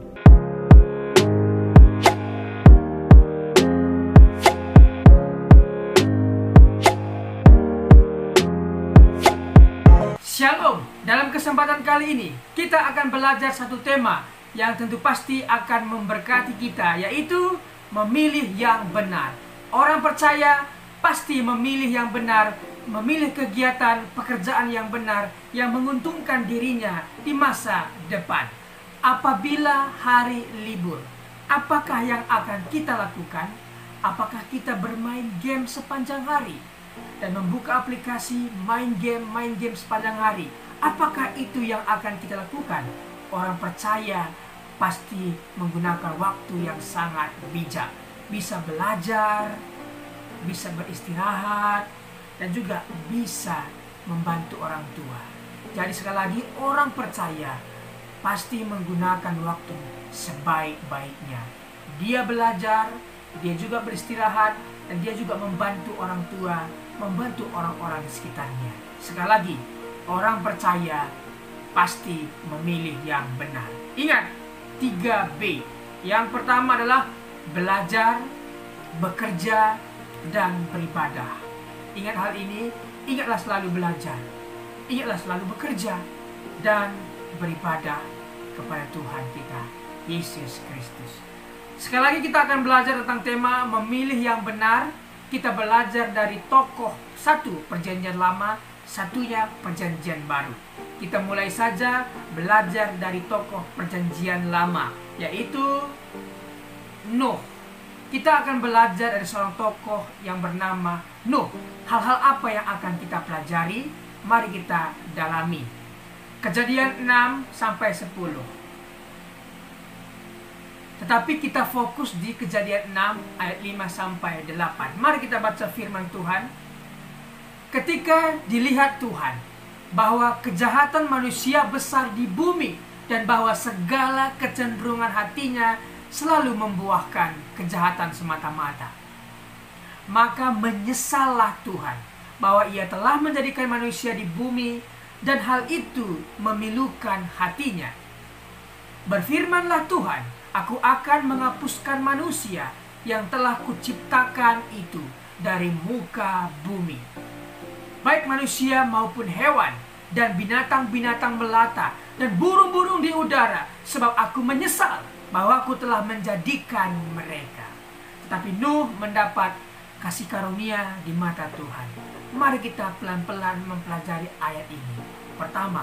Shalom, dalam kesempatan kali ini kita akan belajar satu tema yang tentu pasti akan memberkati kita, yaitu memilih yang benar. Orang percaya pasti memilih yang benar, memilih kegiatan pekerjaan yang benar yang menguntungkan dirinya di masa depan. Apabila hari libur, apakah yang akan kita lakukan? Apakah kita bermain game sepanjang hari dan membuka aplikasi main game sepanjang hari? Apakah itu yang akan kita lakukan? Orang percaya pasti menggunakan waktu yang sangat bijak. Bisa belajar, bisa beristirahat, dan juga bisa membantu orang tua. Jadi sekali lagi, orang percaya pasti menggunakan waktu sebaik-baiknya. Dia belajar, dia juga beristirahat, dan dia juga membantu orang tua, membantu orang-orang di sekitarnya. Sekali lagi, orang percaya pasti memilih yang benar. Ingat, 3B. Yang pertama adalah belajar, bekerja, dan beribadah. Ingat hal ini, ingatlah selalu belajar, ingatlah selalu bekerja, dan beribadah kepada Tuhan kita, Yesus Kristus. Sekali lagi kita akan belajar tentang tema memilih yang benar. Kita belajar dari tokoh satu Perjanjian Lama, satunya Perjanjian Baru. Kita mulai saja belajar dari tokoh Perjanjian Lama, yaitu Nuh. Kita akan belajar dari seorang tokoh yang bernama Nuh. Hal-hal apa yang akan kita pelajari? Mari kita dalami. Kejadian 6-10. Tetapi kita fokus di Kejadian 6 ayat 5-8. Mari kita baca firman Tuhan. Ketika dilihat Tuhan bahwa kejahatan manusia besar di bumi dan bahwa segala kecenderungan hatinya selalu membuahkan kejahatan semata-mata, maka menyesallah Tuhan bahwa ia telah menjadikan manusia di bumi dan hal itu memilukan hatinya. Berfirmanlah Tuhan, aku akan menghapuskan manusia yang telah kuciptakan itu dari muka bumi, baik manusia maupun hewan dan binatang-binatang melata dan burung-burung di udara, sebab aku menyesal bahwa aku telah menjadikan mereka. Tetapi Nuh mendapat kasih karunia di mata Tuhan. Mari kita pelan-pelan mempelajari ayat ini. Pertama,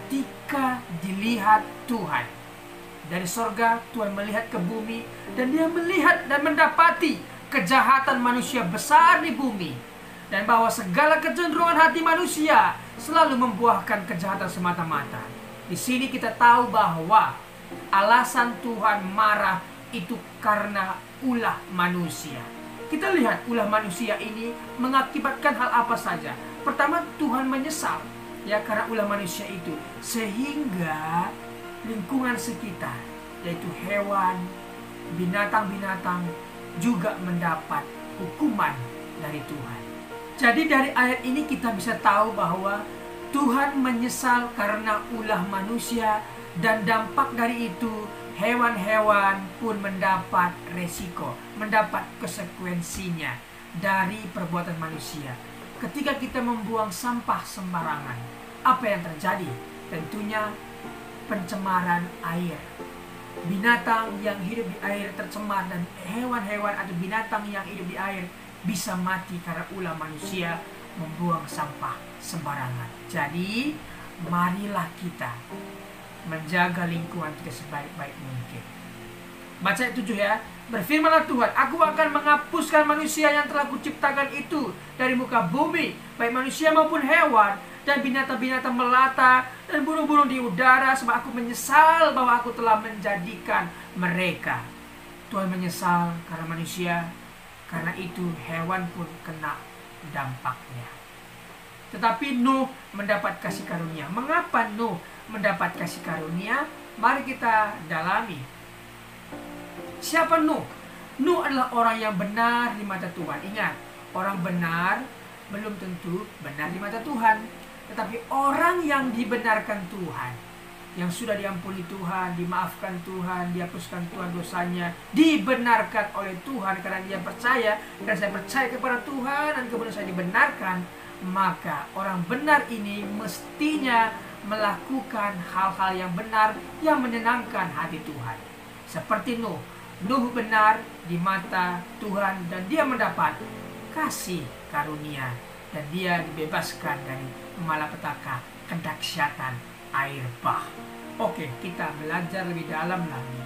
ketika dilihat Tuhan dari sorga, Tuhan melihat ke bumi dan dia melihat dan mendapati kejahatan manusia besar di bumi dan bahwa segala kecenderungan hati manusia selalu membuahkan kejahatan semata-mata. Di sini kita tahu bahwa alasan Tuhan marah itu karena ulah manusia. Kita lihat ulah manusia ini mengakibatkan hal apa saja. Pertama, Tuhan menyesal ya karena ulah manusia itu, sehingga lingkungan sekitar, yaitu hewan, binatang-binatang juga mendapat hukuman dari Tuhan. Jadi dari ayat ini kita bisa tahu bahwa Tuhan menyesal karena ulah manusia, dan dampak dari itu hewan-hewan pun mendapat resiko, mendapat konsekuensinya dari perbuatan manusia. Ketika kita membuang sampah sembarangan, apa yang terjadi? Tentunya pencemaran air. Binatang yang hidup di air tercemar dan hewan-hewan atau binatang yang hidup di air bisa mati karena ulah manusia membuang sampah sembarangan. Jadi marilah kita menjaga lingkungan kita sebaik-baik mungkin. Baca ayat 7 ya. Berfirmanlah Tuhan, aku akan menghapuskan manusia yang telah kuciptakan itu dari muka bumi, baik manusia maupun hewan, dan binatang-binatang melata, dan burung-burung di udara, sebab aku menyesal bahwa aku telah menjadikan mereka. Tuhan menyesal karena manusia, karena itu hewan pun kena dampaknya. Tetapi Nuh mendapat kasih karunia. Mengapa Nuh mendapat kasih karunia? Mari kita dalami. Siapa Nuh? Nuh adalah orang yang benar di mata Tuhan. Ingat, orang benar belum tentu benar di mata Tuhan. Tetapi orang yang dibenarkan Tuhan, yang sudah diampuni Tuhan, dimaafkan Tuhan, dihapuskan Tuhan dosanya, dibenarkan oleh Tuhan karena dia percaya, dan saya percaya kepada Tuhan dan kemudian saya dibenarkan, maka orang benar ini mestinya melakukan hal-hal yang benar yang menyenangkan hati Tuhan. Seperti Nuh. Nuh benar di mata Tuhan dan dia mendapat kasih karunia dan dia dibebaskan dari malapetaka kedahsyatan air bah. Oke, kita belajar lebih dalam lagi.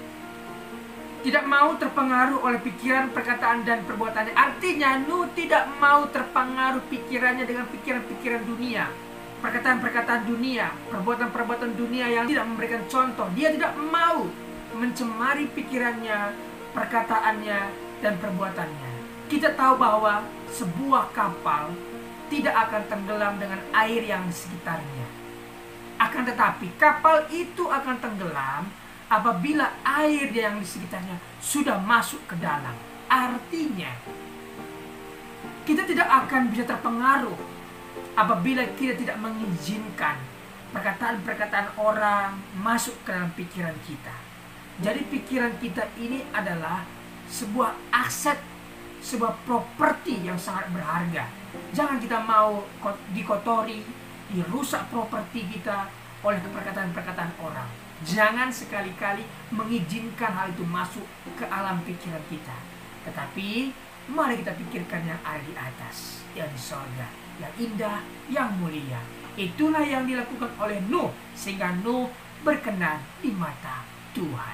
Tidak mau terpengaruh oleh pikiran, perkataan, dan perbuatannya. Artinya Nuh tidak mau terpengaruh pikirannya dengan pikiran-pikiran dunia, perkataan-perkataan dunia, perbuatan-perbuatan dunia yang tidak memberikan contoh. Dia tidak mau mencemari pikirannya, perkataannya, dan perbuatannya. Kita tahu bahwa sebuah kapal tidak akan tenggelam dengan air yang di sekitarnya. Akan tetapi kapal itu akan tenggelam apabila air yang di sekitarnya sudah masuk ke dalam. Artinya kita tidak akan bisa terpengaruh apabila kita tidak mengizinkan perkataan-perkataan orang masuk ke dalam pikiran kita. Jadi pikiran kita ini adalah sebuah aset, sebuah properti yang sangat berharga. Jangan kita mau dikotori, dirusak properti kita oleh perkataan-perkataan orang. Jangan sekali-kali mengizinkan hal itu masuk ke alam pikiran kita. Tetapi mari kita pikirkan yang ada di atas, yang di sorga, yang indah, yang mulia. Itulah yang dilakukan oleh Nuh, sehingga Nuh berkenan di mata Tuhan.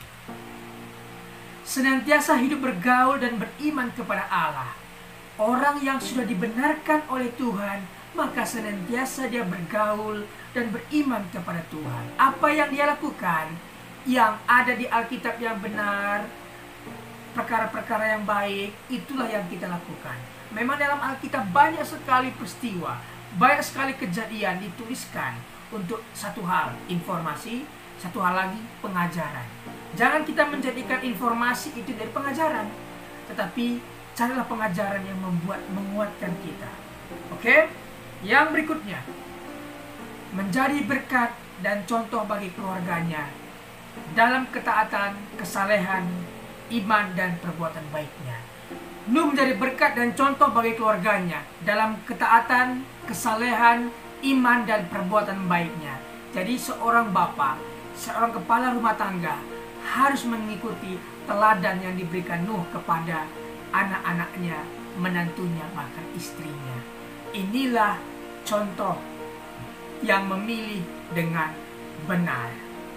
Senantiasa hidup bergaul dan beriman kepada Allah. Orang yang sudah dibenarkan oleh Tuhan, maka senantiasa dia bergaul dan beriman kepada Tuhan. Apa yang dia lakukan, yang ada di Alkitab yang benar, perkara-perkara yang baik, itulah yang kita lakukan. Memang dalam Alkitab banyak sekali peristiwa, banyak sekali kejadian dituliskan untuk satu hal, informasi, satu hal lagi, pengajaran. Jangan kita menjadikan informasi itu dari pengajaran, tetapi carilah pengajaran yang menguatkan kita. Oke? Yang berikutnya, menjadi berkat dan contoh bagi keluarganya dalam ketaatan, kesalehan, iman, dan perbuatan baiknya. Nuh menjadi berkat dan contoh bagi keluarganya dalam ketaatan, kesalehan, iman, dan perbuatan baiknya. Jadi seorang bapa, seorang kepala rumah tangga harus mengikuti teladan yang diberikan Nuh kepada anak-anaknya, menantunya, bahkan istrinya. Inilah contoh yang memilih dengan benar.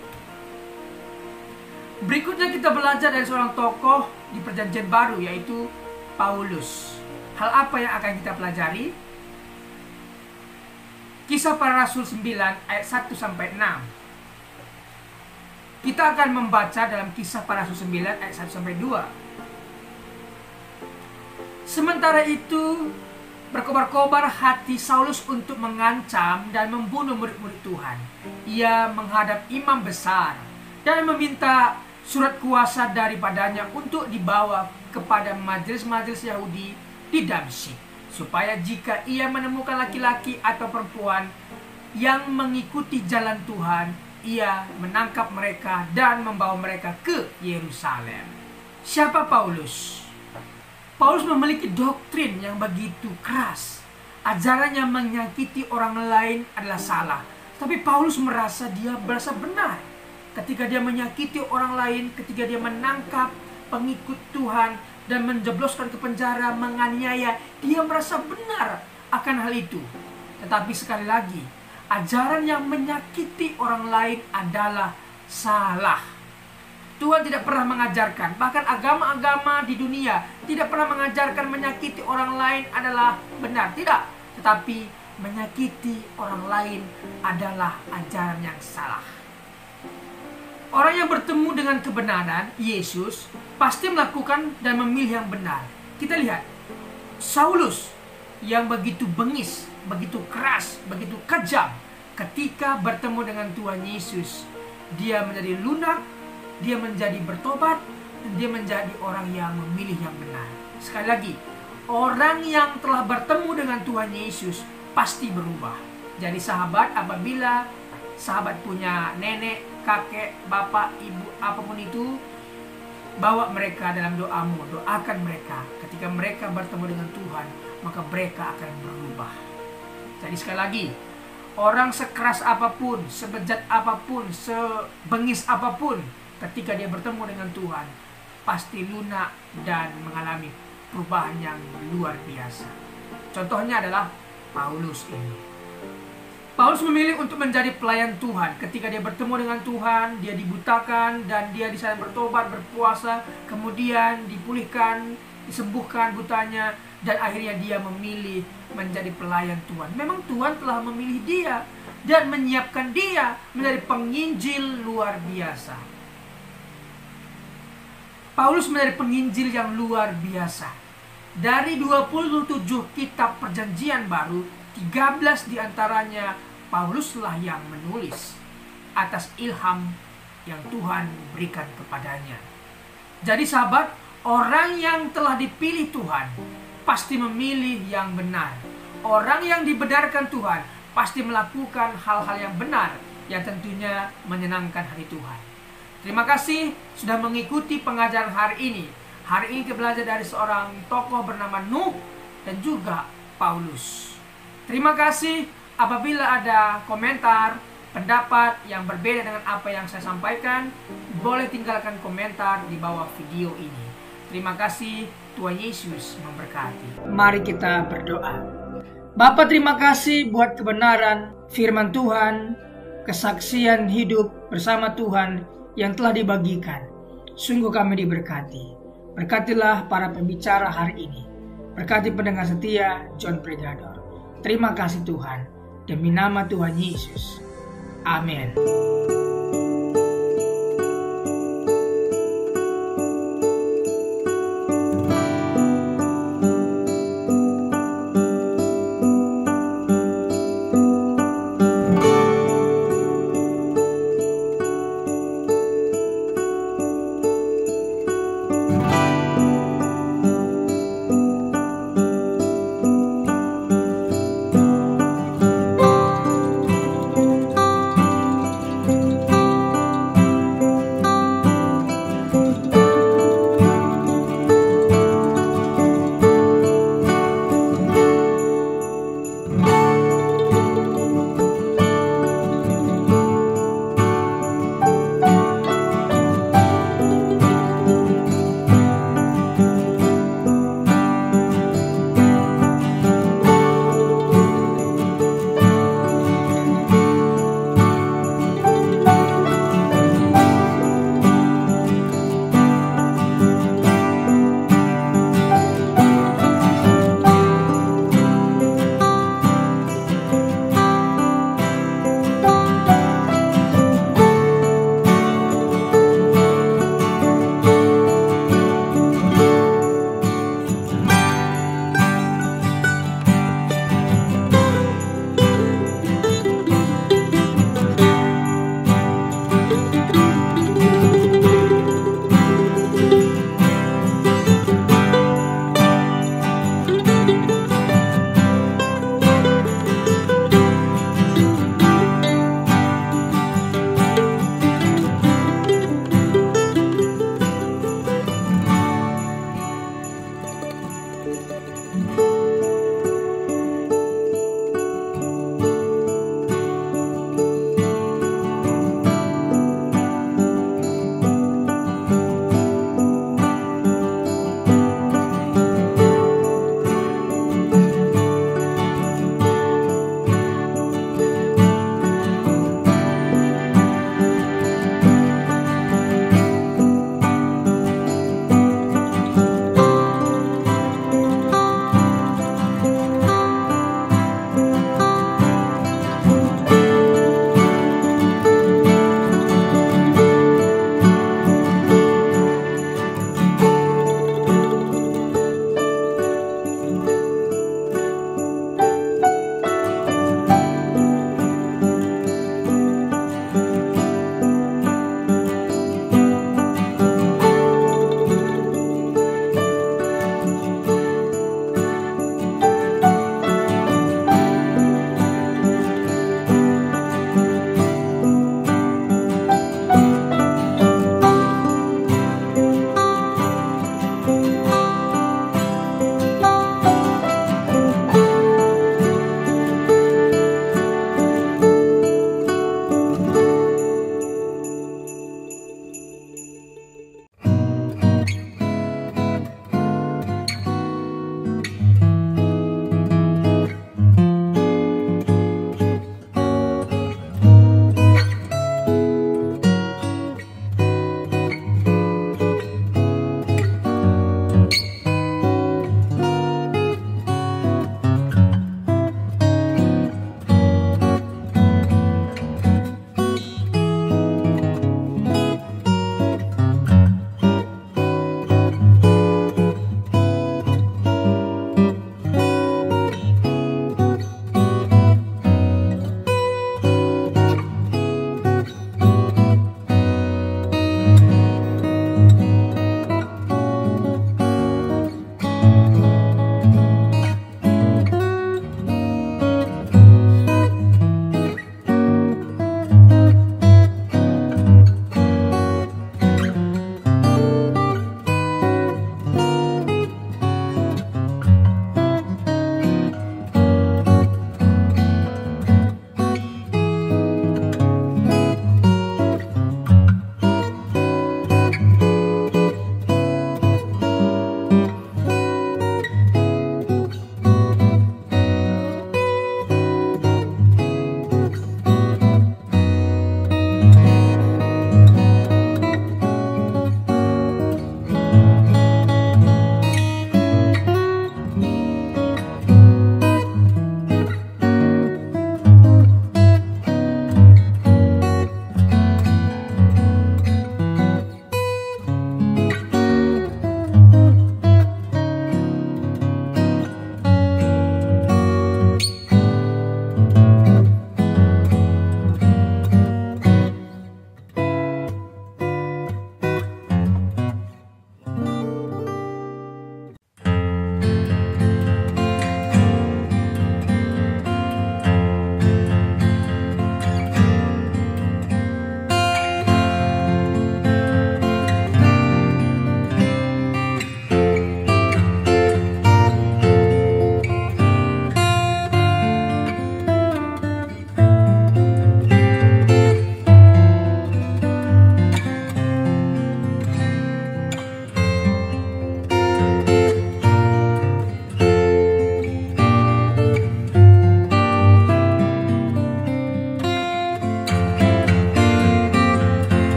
Berikutnya kita belajar dari seorang tokoh di Perjanjian Baru, yaitu Paulus. Hal apa yang akan kita pelajari? Kisah Para Rasul 9 ayat 1-6. Kita akan membaca dalam Kisah Para Rasul 9 ayat 1-2. Sementara itu berkobar-kobar hati Saulus untuk mengancam dan membunuh murid-murid Tuhan. Ia menghadap imam besar dan meminta surat kuasa daripadanya untuk dibawa kepada majelis-majelis Yahudi di Damsyik, supaya jika ia menemukan laki-laki atau perempuan yang mengikuti jalan Tuhan, ia menangkap mereka dan membawa mereka ke Yerusalem. Siapa Paulus? Paulus memiliki doktrin yang begitu keras. Ajarannya menyakiti orang lain adalah salah. Tapi Paulus merasa benar. Ketika dia menyakiti orang lain, ketika dia menangkap pengikut Tuhan dan menjebloskan ke penjara, menganiaya, dia merasa benar akan hal itu. Tetapi sekali lagi, ajaran yang menyakiti orang lain adalah salah. Tuhan tidak pernah mengajarkan, bahkan agama-agama di dunia tidak pernah mengajarkan menyakiti orang lain adalah benar. Tidak, tetapi menyakiti orang lain adalah ajaran yang salah. Orang yang bertemu dengan kebenaran, Yesus, pasti melakukan dan memilih yang benar. Kita lihat, Saulus yang begitu bengis begitu keras, begitu kejam. Ketika bertemu dengan Tuhan Yesus, dia menjadi lunak, dia menjadi bertobat, dan dia menjadi orang yang memilih yang benar. Sekali lagi, orang yang telah bertemu dengan Tuhan Yesus pasti berubah. Jadi sahabat, apabila sahabat punya nenek, kakek, bapak, ibu, apapun itu, bawa mereka dalam doamu, doakan mereka. Ketika mereka bertemu dengan Tuhan, maka mereka akan berubah. Jadi sekali lagi, orang sekeras apapun, sebejat apapun, sebengis apapun, ketika dia bertemu dengan Tuhan, pasti lunak dan mengalami perubahan yang luar biasa. Contohnya adalah Paulus ini. Paulus memilih untuk menjadi pelayan Tuhan. Ketika dia bertemu dengan Tuhan, dia dibutakan dan dia di sana bertobat, berpuasa, kemudian dipulihkan, disembuhkan butanya, dan akhirnya dia memilih menjadi pelayan Tuhan. Memang Tuhan telah memilih dia dan menyiapkan dia menjadi penginjil luar biasa. Paulus menjadi penginjil yang luar biasa. Dari 27 kitab perjanjian baru, 13 diantaranya Pauluslah yang menulis atas ilham yang Tuhan berikan kepadanya. Jadi sahabat, orang yang telah dipilih Tuhan pasti memilih yang benar. Orang yang dibenarkan Tuhan pasti melakukan hal-hal yang benar yang tentunya menyenangkan hati Tuhan. Terima kasih sudah mengikuti pengajaran hari ini. Hari ini kita belajar dari seorang tokoh bernama Nuh dan juga Paulus. Terima kasih. Apabila ada komentar, pendapat yang berbeda dengan apa yang saya sampaikan, boleh tinggalkan komentar di bawah video ini. Terima kasih, Tuhan Yesus memberkati. Mari kita berdoa. Bapa, terima kasih buat kebenaran firman Tuhan, kesaksian hidup bersama Tuhan yang telah dibagikan. Sungguh kami diberkati. Berkatilah para pembicara hari ini. Berkati pendengar setia John Pregador. Terima kasih Tuhan. Demi nama Tuhan Yesus. Amin.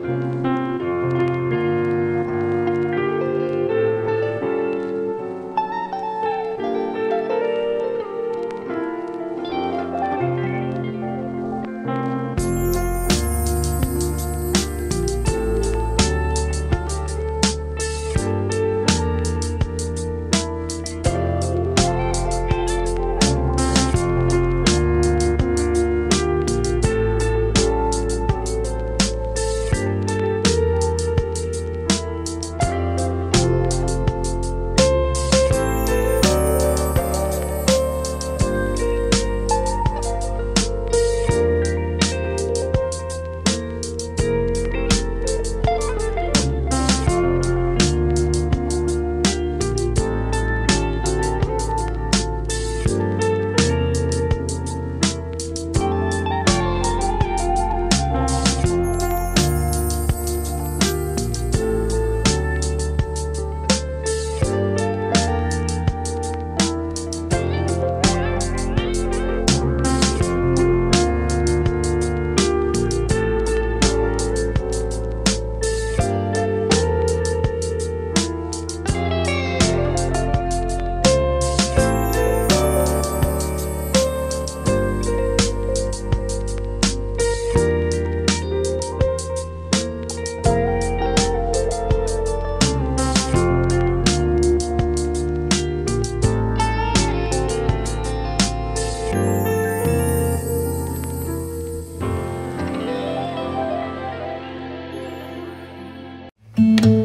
Thank you.